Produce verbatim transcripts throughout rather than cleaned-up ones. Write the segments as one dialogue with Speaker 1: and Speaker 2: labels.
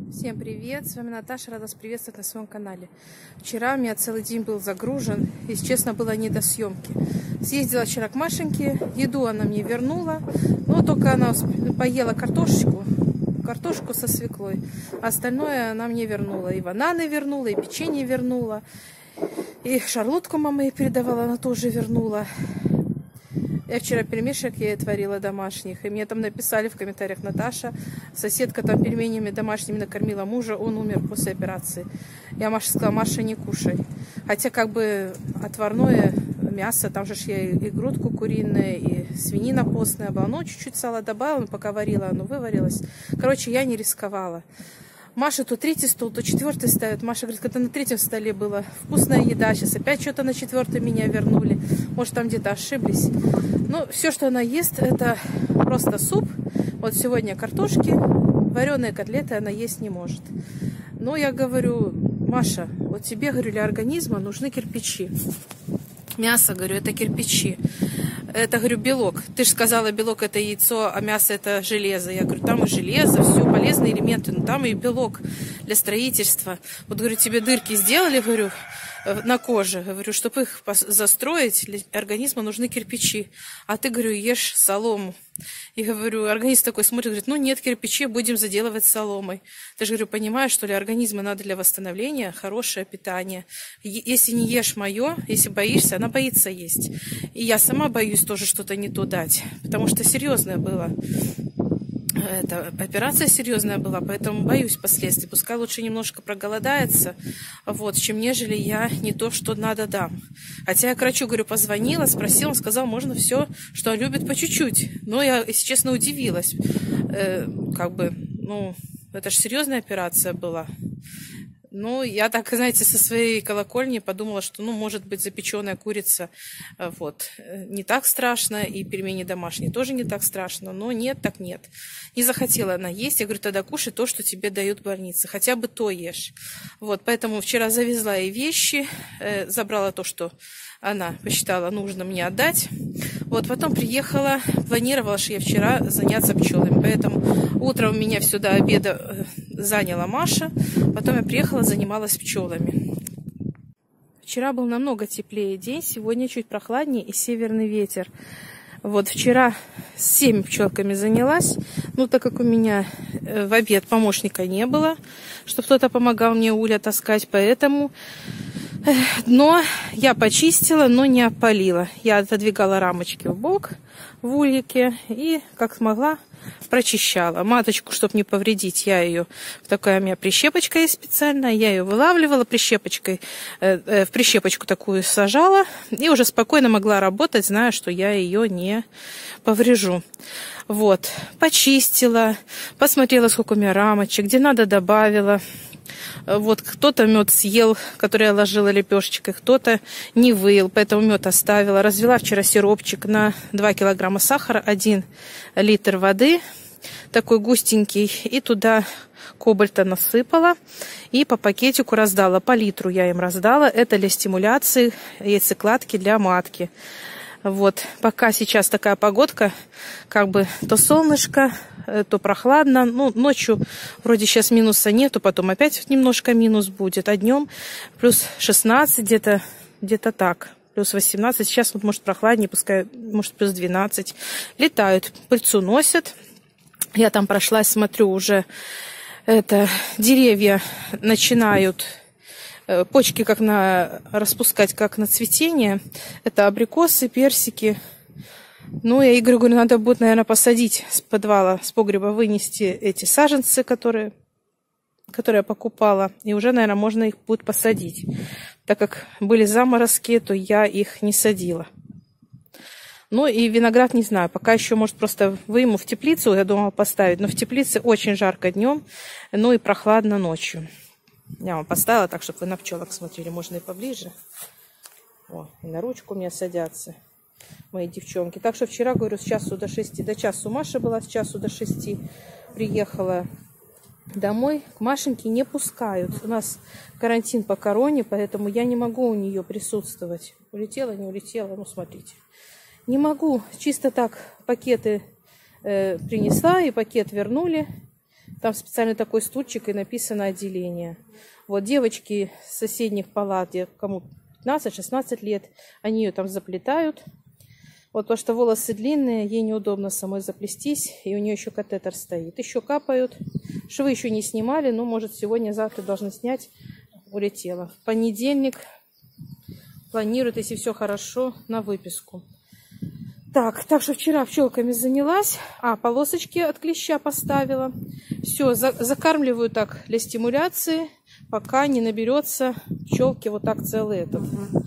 Speaker 1: Всем привет, с вами Наташа, рада вас приветствовать на своем канале. Вчера у меня целый день был загружен, если честно, было не до съемки. Съездила вчера к Машеньке, еду она мне вернула, но только она поела картошечку, картошку со свеклой. А остальное она мне вернула, и бананы вернула, и печенье вернула, и шарлотку мама ей передавала, она тоже вернула. Я вчера пельмешек ей творила домашних, и мне там написали в комментариях: Наташа, соседка там пельменями домашними накормила мужа, он умер после операции. Я Маше сказала: Маша, не кушай. Хотя как бы отварное мясо, там же я и грудку куриная, и свинина постная была, ну чуть-чуть сала добавила, пока варила, оно выварилось. Короче, я не рисковала. Маша то третий стол, то четвертый ставит. Маша говорит, когда на третьем столе была вкусная еда, сейчас опять что-то на четвертый меня вернули. Может, там где-то ошиблись. Но все, что она ест, это просто суп. Вот сегодня картошки, вареные котлеты она есть не может. Но я говорю: Маша, вот тебе, говорю, для организма нужны кирпичи. Мясо, говорю, это кирпичи. Это, говорю, белок. Ты же сказала, белок это яйцо, а мясо это железо. Я говорю, там и железо, все полезные элементы, но там и белок для строительства. Вот, говорю, тебе дырки сделали, говорю, на коже. Говорю, чтобы их застроить, для организма нужны кирпичи. А ты, говорю, ешь солому. И говорю, организм такой смотрит, говорит, ну нет, кирпичи будем заделывать соломой. Ты же, говорю, понимаешь, что ли, организму надо для восстановления хорошее питание. Если не ешь мое, если боишься, она боится есть. И я сама боюсь тоже что-то не то дать, потому что серьезное было. Это операция серьезная была, поэтому боюсь последствий. Пускай лучше немножко проголодается, вот, чем нежели я не то, что надо, дам. Хотя я к врачу, говорю, позвонила, спросила, он сказал, можно все, что он любит, по чуть-чуть. Но я, если честно, удивилась. Э, как бы, ну, это же серьезная операция была. Ну, я так, знаете, со своей колокольни подумала, что, ну, может быть, запеченная курица, вот, не так страшно, и пельмени домашние тоже не так страшно, но нет, так нет. Не захотела она есть, я говорю, тогда кушай то, что тебе дают в больнице, хотя бы то ешь. Вот, поэтому вчера завезла ей вещи, э, забрала то, что она посчитала нужно мне отдать. Вот, потом приехала, планировала, что я вчера заняться пчелами, поэтому утром меня все до обеда заняла Маша, потом я приехала, занималась пчелами. Вчера был намного теплее день, сегодня чуть прохладнее и северный ветер. Вот вчера с семь пчелками занялась, ну так как у меня в обед помощника не было, чтобы кто-то помогал мне улья таскать, поэтому дно я почистила, но не опалила. Я отодвигала рамочки в бок в ульике и, как смогла, прочищала. Маточку, чтобы не повредить, я ее, такая у меня прищепочка есть специальная, я ее вылавливала прищепочкой, э, э, в прищепочку такую сажала и уже спокойно могла работать, зная, что я ее не поврежу. Вот, почистила, посмотрела, сколько у меня рамочек, где надо добавила. Вот кто-то мед съел, который я ложила лепешечкой, кто-то не выел, поэтому мед оставила. Развела вчера сиропчик на два килограмма сахара, один литр воды, такой густенький, и туда кобальта насыпала и по пакетику раздала. По литру я им раздала. Это для стимуляции яйцекладки для матки. Вот, пока сейчас такая погодка, как бы то солнышко, то прохладно. Ну, ночью вроде сейчас минуса нету, потом опять немножко минус будет. А днем плюс шестнадцать, где-то где-то так. Плюс восемнадцать. Сейчас вот может прохладнее, пускай может плюс двенадцать. Летают, пыльцу носят. Я там прошлась, смотрю, уже это деревья начинают почки как на распускать, как на цветение. Это абрикосы, персики. Ну, я Игорю говорю, надо будет, наверное, посадить с подвала, с погреба вынести эти саженцы, которые, которые я покупала. И уже, наверное, можно их будет посадить. Так как были заморозки, то я их не садила. Ну, и виноград не знаю. Пока еще, может, просто выйму в теплицу, я думала поставить. Но в теплице очень жарко днем, ну и прохладно ночью. Я вам поставила так, чтобы вы на пчелок смотрели. Можно и поближе. О, и на ручку у меня садятся мои девчонки. Так что вчера, говорю, с часу до шести, до часу Маша была, с часу до шести приехала домой. К Машеньке не пускают. У нас карантин по короне, поэтому я не могу у нее присутствовать. Улетела, не улетела, ну смотрите. Не могу. Чисто так пакеты э, принесла, и пакет вернули. Там Там специально такой стульчик и написано отделение. Вот девочки с соседних палат, кому пятнадцать-шестнадцать лет, они ее там заплетают. Вот потому что волосы длинные, ей неудобно самой заплестись, и у нее еще катетер стоит. Еще капают. Швы еще не снимали, но, может, сегодня-завтра должны снять. Улетела. В понедельник планируют, если все хорошо, на выписку. Так, так что вчера пчелками занялась. А, полосочки от клеща поставила. Все, за, закармливаю так для стимуляции, пока не наберется пчелки вот так целый этот,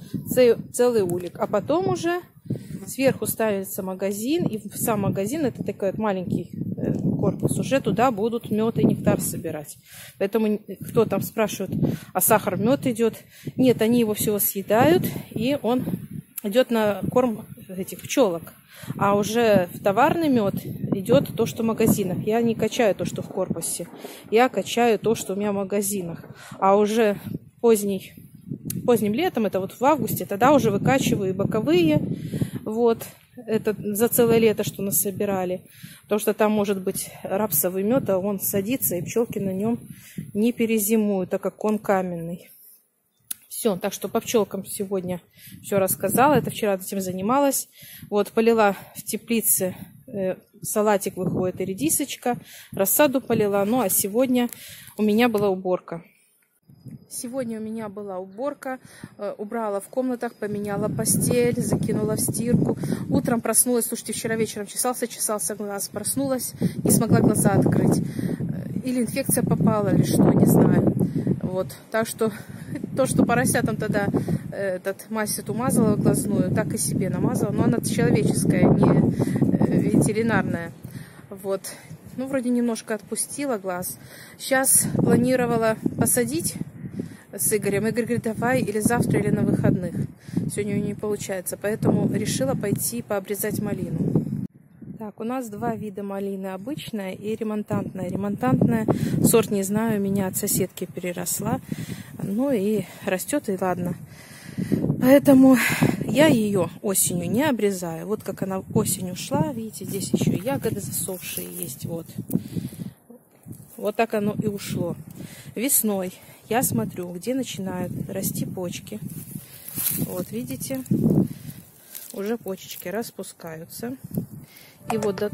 Speaker 1: целый улик. А потом уже сверху ставится магазин, и в сам магазин, это такой вот маленький корпус, уже туда будут мед и нектар собирать. Поэтому кто там спрашивает, а сахар, мед идет? Нет, они его всего съедают, и он идет на корм этих пчелок. А уже в товарный мед идет то, что в магазинах. Я не качаю то, что в корпусе. Я качаю то, что у меня в магазинах. А уже поздний, поздним летом, это вот в августе, тогда уже выкачиваю и боковые. Вот. Это за целое лето, что насобирали. Потому что там может быть рапсовый мед, а он садится, и пчелки на нем не перезимуют, так как он каменный. Все, так что по пчелкам сегодня все рассказала. Это вчера этим занималась. Вот, полила в теплице, э, салатик выходит и редисочка. Рассаду полила. Ну, а сегодня у меня была уборка. Сегодня у меня была уборка, э, убрала в комнатах, поменяла постель, закинула в стирку. Утром проснулась, слушайте, вчера вечером чесался, чесался глаз, проснулась, не смогла глаза открыть. Или инфекция попала, или что, не знаю. Вот, так что то, что поросятам тогда э, этот мазь умазала глазную, так и себе намазала. Но она человеческая, не э, ветеринарная. Вот. Ну, вроде немножко отпустила глаз. Сейчас планировала посадить с Игорем. Игорь говорит, давай или завтра, или на выходных. Сегодня у него не получается. Поэтому решила пойти пообрезать малину. Так, у нас два вида малины. Обычная и ремонтантная. Ремонтантная, сорт не знаю, у меня от соседки переросла. Ну и растет, и ладно. Поэтому я ее осенью не обрезаю. Вот как она осенью шла. Видите, здесь еще ягоды засохшие есть. Вот. Вот так оно и ушло. Весной я смотрю, где начинают расти почки. Вот, видите, уже почечки распускаются. И вот до,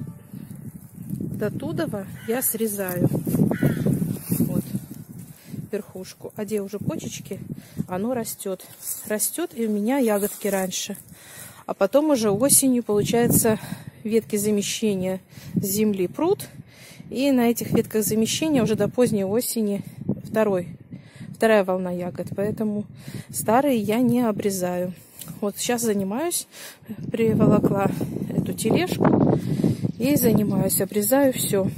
Speaker 1: до тудова я срезаю вот верхушку. А где уже почечки, оно растет. Растет, и у меня ягодки раньше. А потом уже осенью, получается, ветки замещения с земли прут. И на этих ветках замещения уже до поздней осени второй, вторая волна ягод. Поэтому старые я не обрезаю. Вот сейчас занимаюсь, приволокла эту тележку и занимаюсь, обрезаю все.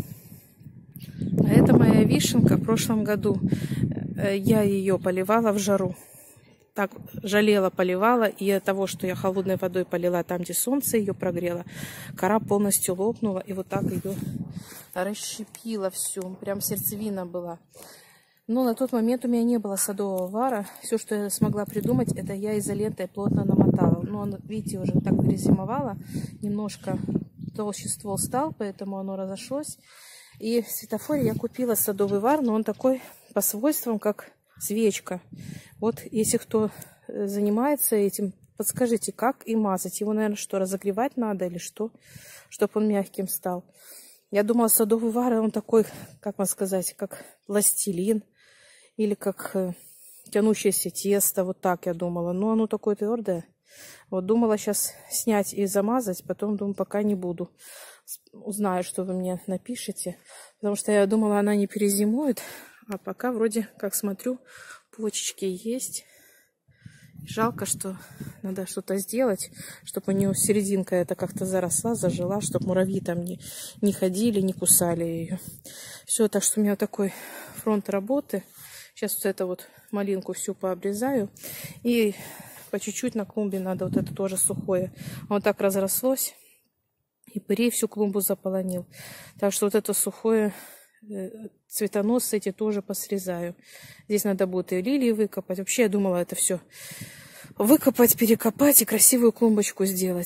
Speaker 1: А это моя вишенка. В прошлом году я ее поливала в жару. Так жалела, поливала, и от того, что я холодной водой полила там, где солнце ее прогрело, кора полностью лопнула, и вот так ее расщепила всю. Прям сердцевина была. Но на тот момент у меня не было садового вара. Все, что я смогла придумать, это я изолентой плотно намотала. Но, он, видите, уже так перезимовало. Немножко толще ствол стал, поэтому оно разошлось. И в светофоре я купила садовый вар, но он такой по свойствам, как свечка. Вот если кто занимается этим, подскажите, как и мазать. Его, наверное, что, разогревать надо или что, чтобы он мягким стал. Я думала, садовый вар, он такой, как вам сказать, как пластилин. Или как э, тянущееся тесто, вот так я думала. Но оно такое твердое. Вот думала сейчас снять и замазать, потом думаю, пока не буду. Узнаю, что вы мне напишите. Потому что я думала, она не перезимует. А пока вроде, как смотрю, почечки есть. Жалко, что надо что-то сделать, чтобы у нее серединка это как-то заросла, зажила, чтобы муравьи там не, не ходили, не кусали ее. Все, так что у меня такой фронт работы. Сейчас вот эту вот малинку всю пообрезаю. И по чуть-чуть на клумбе надо вот это тоже сухое. Вот так разрослось. И пырей всю клумбу заполонил. Так что вот это сухое, цветоносы эти тоже посрезаю. Здесь надо будет и лилии выкопать. Вообще я думала это все выкопать, перекопать и красивую клумбочку сделать.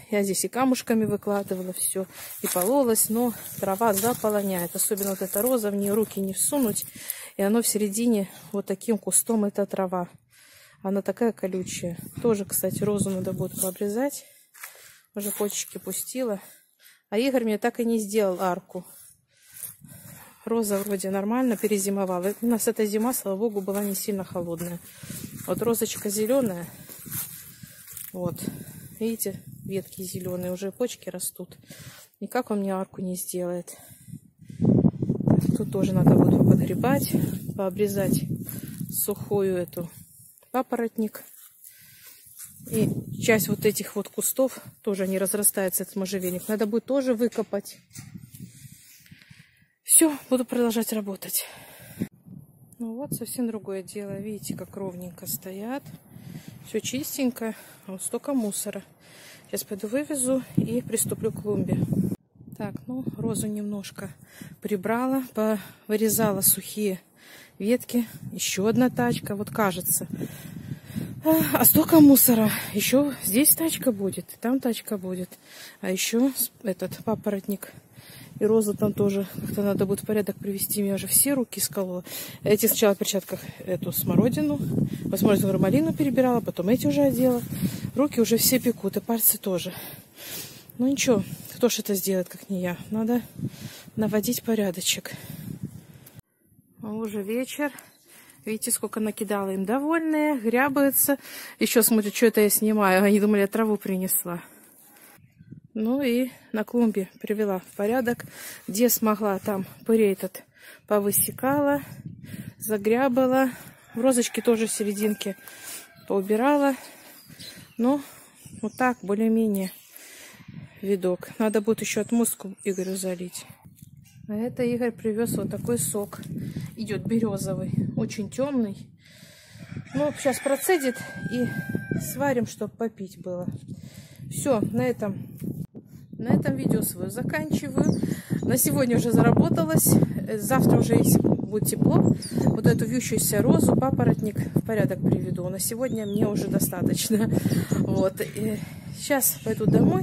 Speaker 1: Я здесь и камушками выкладывала все, и пололась, но трава заполоняет. Особенно вот эта роза, в нее руки не всунуть. И оно в середине вот таким кустом, это трава. Она такая колючая. Тоже, кстати, розу надо будет пообрезать. Уже почечки пустила. А Игорь мне так и не сделал арку. Роза вроде нормально перезимовала. У нас эта зима, слава богу, была не сильно холодная. Вот розочка зеленая. Вот. Видите, ветки зеленые, уже почки растут. Никак он мне арку не сделает. Тут тоже надо будет подгребать, пообрезать сухую эту папоротник. И часть вот этих вот кустов тоже не разрастается, этот можжевельник. Надо будет тоже выкопать. Все, буду продолжать работать. Ну вот, совсем другое дело. Видите, как ровненько стоят. Все чистенько. А вот столько мусора. Сейчас пойду вывезу и приступлю к клумбе. Так, ну, розу немножко прибрала, вырезала сухие ветки. Еще одна тачка, вот кажется. А столько мусора. Еще здесь тачка будет, там тачка будет. А еще этот папоротник и роза там тоже. Как-то надо будет в порядок привести. Я уже все руки сколола. Эти сначала в перчатках эту смородину. Посмотрите, малину перебирала, потом эти уже одела. Руки уже все пекут, и пальцы тоже. Ну ничего, кто ж это сделает, как не я. Надо наводить порядочек. А уже вечер. Видите, сколько накидала им. Довольные, грябаются. Еще смотрят, что это я снимаю. Они думали, я траву принесла. Ну и на клумбе привела в порядок. Где смогла, там пырей этот повысекала, загрябала. В розочке тоже серединки поубирала. Ну, вот так, более-менее видок. Надо будет еще отмостку Игорю залить. А это Игорь привез вот такой сок. Идет березовый, очень темный. Ну, сейчас процедит и сварим, чтобы попить было. Все, на этом, на этом видео свое заканчиваю. На сегодня уже заработалась. Завтра уже, если будет тепло, вот эту вьющуюся розу, папоротник в порядок приведу. На сегодня мне уже достаточно. Вот. И сейчас пойду домой.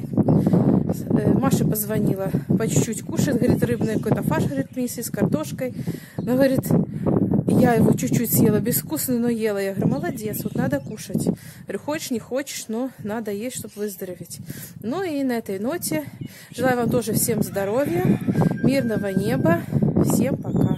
Speaker 1: Маша позвонила, по чуть-чуть кушает, говорит, рыбный какой-то фарш, говорит, мисси, с картошкой. Она говорит, я его чуть-чуть съела, безвкусный, но ела. Я говорю, молодец, вот надо кушать. Говорю, хочешь, не хочешь, но надо есть, чтобы выздороветь. Ну и на этой ноте желаю вам тоже всем здоровья, мирного неба. Всем пока.